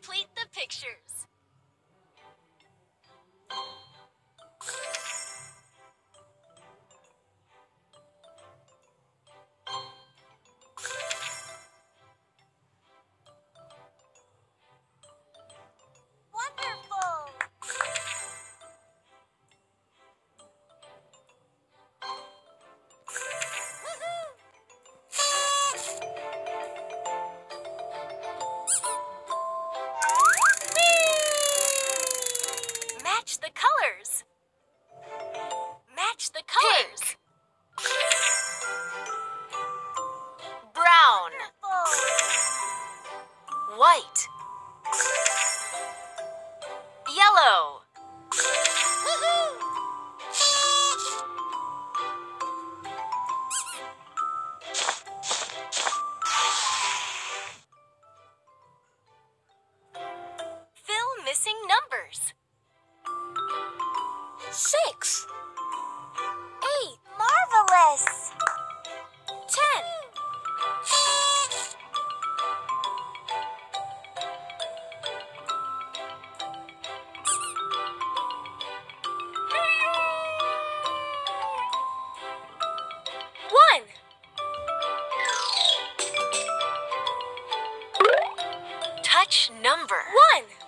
complete the pictures. Wonderful! Match the colors. Match the colors. Brown. White. Yellow. Fill missing numbers. 6. 8. Marvelous! 10. One. Touch number. 1.